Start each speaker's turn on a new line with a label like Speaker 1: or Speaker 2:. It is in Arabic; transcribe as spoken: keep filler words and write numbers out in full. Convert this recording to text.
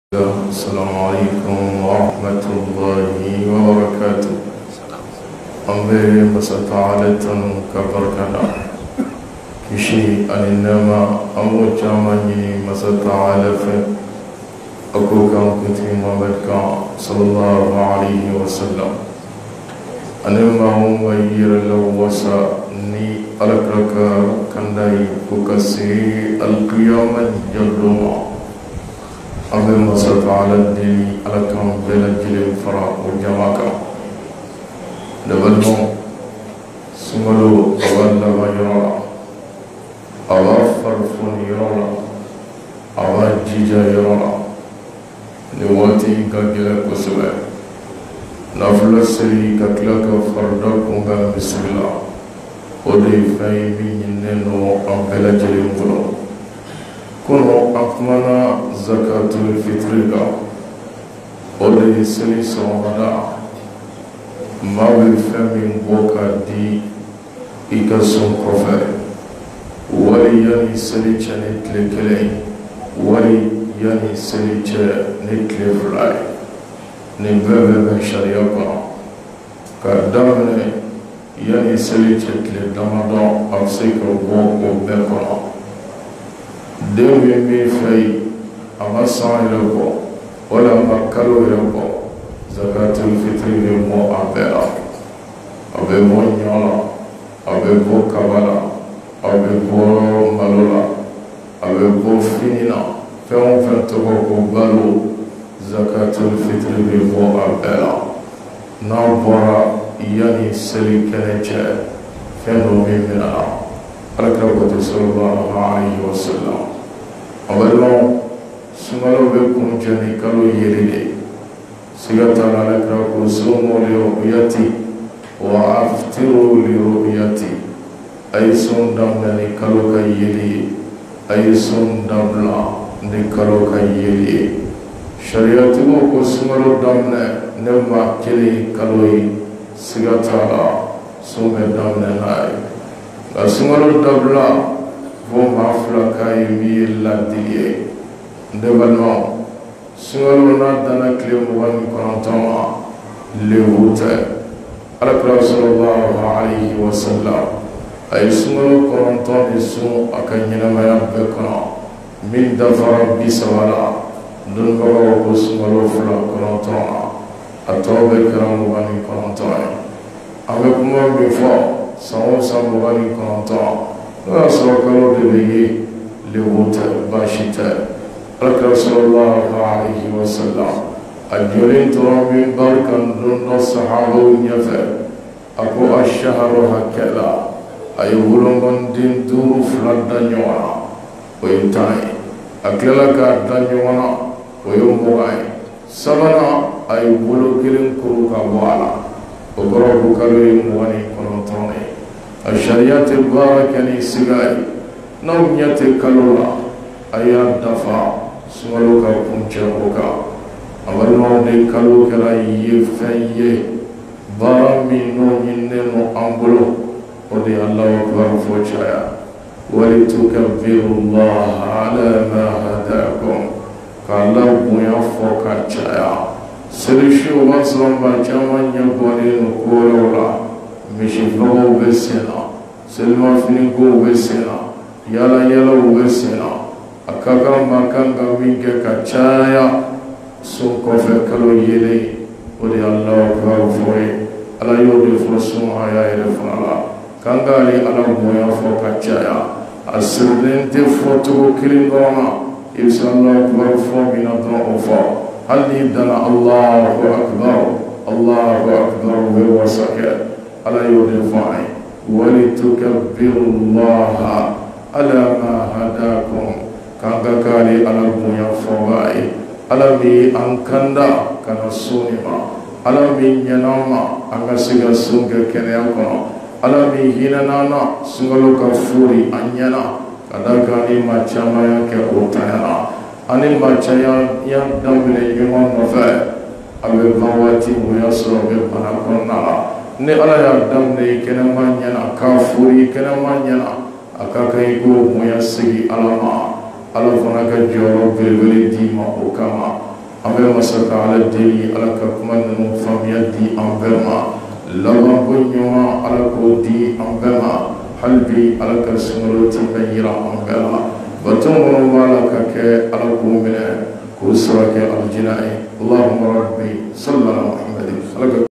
Speaker 1: السلام عليكم ورحمة الله وبركاته. أمبي بسطالة كبركنا كشي أنما أمو جامعني مسطالة في أكو كان كنت محمد صلى الله عليه وسلم أنما هم وير لوسا ني ألكرك كنداي كوكسي القيامة جلوما أبي مصطفى على الدين على كم بين الجيل الفرع والجماعة لبلمو سملو أولا ما يرى أوا فرفون يرى أوا جيجا يرى نواتي كجلا كسبة نفل سري كتلك فردك وعم بسم الله ودي فايبي يننو أم بين الجيل الفرع كنو أكمنا زكاة الفطر ولي سلي سومدا ما بالفم بوكا دي إكسون كفر ولي يعني سلي جنت لكلي ولي يعني سلي جنت لفلاي نبذ من شريعة كدامن يعني سلي جنت لدمدا أفسيك وبوك وبكرا dewi mi fay ama san yɛrɛ wala ma kalo yɛrɛ bɔ zakatul fitri bɛ mɔ a bɛɛ la a bɛ bɔ ɲɔ la a bɛ bɔ kaba la a bɛ bɔ malo la a bɛ bɔ fini na fɛn o fɛn tɔgɔ ko balo zakatul fitri bɛ bɔ a bɛɛ la n'a bɔra yanni seli kɛnɛ cɛ fɛn dɔ bɛ minɛ na alakira ko sallallahu alaihi wasallam awalmo sumalo be kun jani kalo yelide sigata alakira ko sumu li ru'yati wa aftiru li ru'yati ay sun damna ni kalo ka yeli ay sun damla ni kalo ka yeli shariati mo ko sumalo damna ne ma kele kalo yi sigata la sume damna nay asumalo dabla fo ma fula kay mi ladiye ndebalma sumalo na dana kile mugan konton le wuta ala sallallahu alayhi wa sallam ay sumalo konton de sun akanyina ma be kono min dafara bi sawala dun ko ko sumalo fula konton atobe karam mugan konton ame kuma be fo sawo sawo wani konton la sokalo de beye le wota bashita akra sallallahu alayhi wa sallam ajolin turabi barkan dun sahaba nyafa ako ash-shahru hakala ayulungon din duru fladda nyona oyitai akla ka danyona oyumbuai sabana ay bulu kilin kuru ka wala ogoro bukalo wani konontone الشريعة الباركة لسجاي نومية كلولا أيام دفع سمالوكا كونشاوكا أولو دي كلوكا لا يفنيه بارمي نومين نمو أمبلو ودي الله أكبر فوشايا ولتكبروا الله على ما هداكم كالله بيفوكا شايا سرشو وصلا بجامان يقولين كولولا mishifago be sena selma finigo be sena yala yala be sena akaka makanga minke kachaya sun kofe kalo yele odi Allah akbar foi ala yodi fosun aya ele fala kangale ala moya fo kachaya asirente foto kilingona inshallah akbar fo mina don ofa hali dana Allahu akbar Allahu akbar wa sakat على يودفعي ولتكبروا الله على ما هداكم كاغاكالي على الميا فواي على مي أنكندا كان سونيما على مي يناما أنغسيغا سونغا كنياكونا على مي هينانا سنغلو كفوري أنيانا كداكاني ما چامايا كأوتايانا أني ما چايا يندمني يمان نفاي أبي بواتي وياسر ببنا كنا ne ala ya damne kena manyana kafuri kena manyana akakai go moya sigi alama ala fana ka joro belbele di ma o kama ambe masaka ala deli ala ka kuma ninu faamuya di an bɛɛ ma laban ko ɲuman ala k'o di an bɛɛ ma hali bi ala ka sunkalo tɛmɛ yira an bɛɛ la bato minnu b'a la ka kɛ ala k'o minɛ k'o sɔrɔ kɛ aljina ye allahumma rabbi sallallahu alaihi wa sallam.